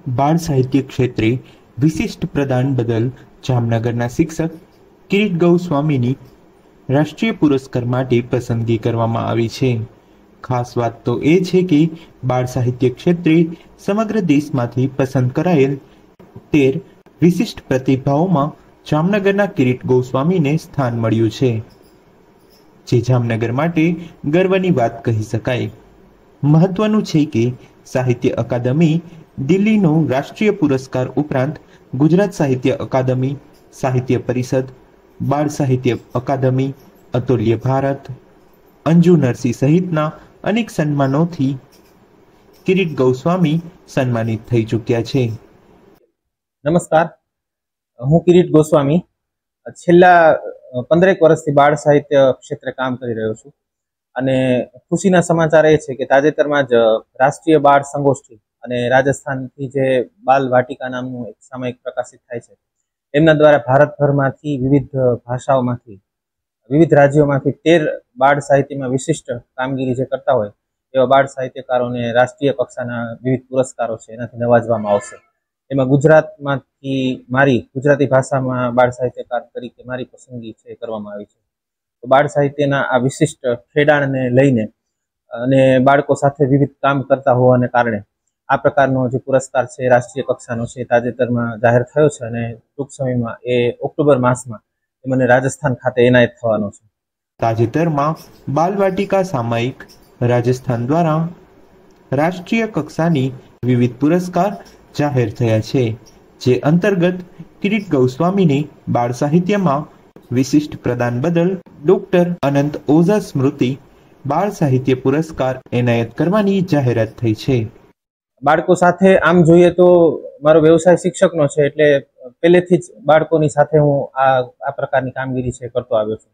બાળ સાહિત્ય ક્ષેત્રે વિશિષ્ટ પ્રદાન બદલ જામનગરના શિક્ષક કિરીટ ગૌસ્વામીની રાષ્ટ્રીય પુરસ્કાર માટે પસંદગી કરવામાં આવી છે. ખાસ વાત તો એ છે કે બાળ સાહિત્ય ક્ષેત્રે સમગ્ર દેશમાંથી પસંદ કરાયેલ 13 વિશિષ્ટ પ્રતિભાઓમાં જામનગરના કિરીટ ગૌસ્વામીને સ્થાન મળ્યું છે, જે જામનગર માટે ગર્વની વાત કહી શકાય. મહત્વનું છે કે સાહિત્ય અકાદમી દિલ્હીનો રાષ્ટ્રીય પુરસ્કાર ઉપરાંત ગુજરાત સાહિત્ય અકાદમી, સાહિત્ય પરિષદ, બાળ સાહિત્ય અકાદમી, અતુલ્ય ભારત, અંજુ નરસિંહ સહિતના અનેક સન્માનોથી કિરીટ ગૌસ્વામી સન્માનિત થઈ ચૂક્યા છે. નમસ્કાર, હું કિરીટ ગોસ્વામી છેલ્લા 15 વર્ષથી બાળ સાહિત્ય ક્ષેત્રે કામ કરી રહ્યો છું અને ખુશીના સમાચાર એ છે કે તાજેતરમાં જ રાષ્ટ્રીય બાળ સંગોષ્ઠી અને રાજસ્થાનથી જે બાલ વાટિકા નામનું એક સામયિક પ્રકાશિત થાય છે, એમના દ્વારા ભારતભરમાંથી વિવિધ ભાષાઓમાંથી વિવિધ રાજ્યોમાંથી 13 બાળ સાહિત્યમાં વિશિષ્ટ કામગીરી જે કરતા હોય એવા બાળ સાહિત્યકારોને રાષ્ટ્રીય કક્ષાના વિવિધ પુરસ્કારો છે એનાથી નવાજવામાં આવશે. એમાં ગુજરાતમાંથી ગુજરાતી ભાષામાં બાળ સાહિત્યકાર તરીકે મારી પસંદગી છે કરવામાં આવી છે. તો બાળ સાહિત્યના આ વિશિષ્ટ ખેડાણને લઈને અને બાળકો સાથે વિવિધ કામ કરતા હોવાને કારણે આ પ્રકારનો જે પુરસ્કાર છે રાષ્ટ્રીય કક્ષાનો છે તાજેતરમાં જાહેર થયો છે અને ટૂંક સમયમાં એ ઓક્ટોબર માસમાં એ મને રાજસ્થાન ખાતે એનાયત થવાનો છે. તાજેતરમાં બાલવાટિકા સામયિક રાજસ્થાન દ્વારા રાષ્ટ્રીય કક્ષાની વિવિધ પુરસ્કાર જાહેર થયા છે, જે અંતર્ગત કિરીટ ગૌસ્વામીને બાળ સાહિત્યમાં વિશિષ્ટ પ્રદાન બદલ ડોક્ટર અનંત ઓઝા સ્મૃતિ બાળ સાહિત્ય પુરસ્કાર એનાયત કરવાની જાહેરાત થઈ છે. બાળકો સાથે આમ જોઈએ તો મારો વ્યવસાય શિક્ષકનો છે, એટલે પહેલેથી જ બાળકોની સાથે હું આ પ્રકારની કામગીરી છે કરતો આવ્યો છું.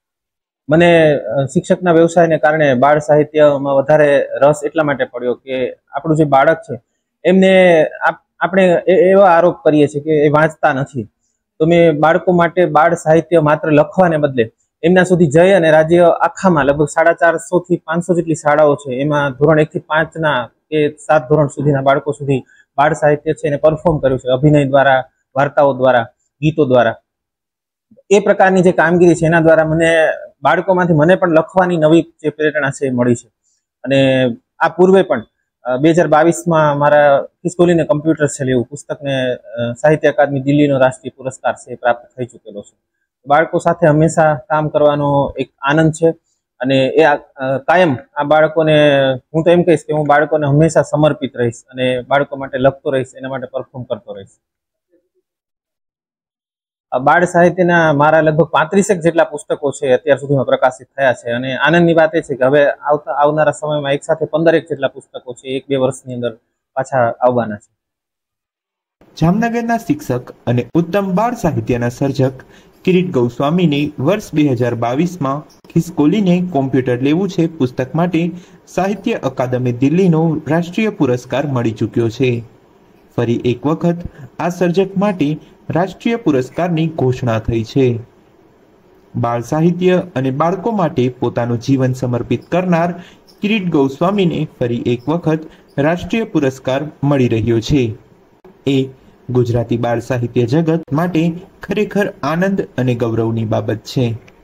મને શિક્ષકના વ્યવસાયને કારણે બાળ સાહિત્યમાં વધારે રસ એટલા માટે પડ્યો કે આપણું જે બાળક છે એમને આપણે એવા આરોપ કરીએ છીએ કે એ વાંચતા નથી. તો મેં બાળકો માટે બાળ સાહિત્ય માત્ર લખવાને બદલે એમના સુધી જઈ અને રાજ્ય આખામાં લગભગ 450 થી 500 જેટલી શાળાઓ છે, એમાં ધોરણ 1 થી 5 ના કે 7 ધોરણ સુધીના બાળકો સુધી બાળ સાહિત્ય છે એને પરફોર્મ કર્યું છે, અભિનય દ્વારા, વાર્તાઓ દ્વારા, ગીતો દ્વારા. એ પ્રકારની જે કામગીરી છે એના દ્વારા મને બાળકોમાંથી મને પણ લખવાની નવી જે પ્રેરણા છે એ મળી છે. અને આ પૂર્વે પણ 2022માં મારા ખિસકોલીને કમ્પ્યુટર છે એવું પુસ્તકને સાહિત્ય અકાદમી દિલ્હીનો રાષ્ટ્રીય પુરસ્કાર છે એ પ્રાપ્ત થઈ ચૂકેલો છે. બાળકો સાથે હંમેશા કામ કરવાનો એક આનંદ છે અને એ કાયમ આ બાળકોને હું તો એમ કહીશ કે હું બાળકોને હંમેશા સમર્પિત રહીશ અને બાળકો માટે લખતો રહીશ, એના માટે પરફોર્મ કરતો રહીશ. બાળ સાહિત્યના મારા લગભગ 35 જેટલા પુસ્તકો છે અત્યાર સુધીમાં પ્રકાશિત થયા છે અને આનંદની વાત એ છે કે હવે આવનારા સમયમાં એક સાથે 15 જેટલા પુસ્તકો છે 1-2 વર્ષની અંદર પાછા આવવાના છે. જામનગરના શિક્ષક અને ઉત્તમ બાળ સાહિત્યના સર્જક કિરીટ ગૌસ્વામીને વર્ષ 2022માં ખિસકોલીને કોમ્પ્યુટર લેવું છે પુસ્તક માટે સાહિત્ય અકાદમી દિલ્હીનો રાષ્ટ્રીય પુરસ્કાર મળી ચૂક્યો છે. ફરી એક વખત આ સર્જક માટે રાષ્ટ્રીય પુરસ્કારની ઘોષણા થઈ છે. બાળ સાહિત્ય અને બાળકો માટે પોતાનું જીવન સમર્પિત કરનાર કિરીટ ગૌસ્વામીને ફરી એક વખત રાષ્ટ્રીય પુરસ્કાર મળી રહ્યો છે. એ ગુજરાતી બાળ સાહિત્ય જગત માટે ખરેખર આનંદ અને ગૌરવની બાબત છે.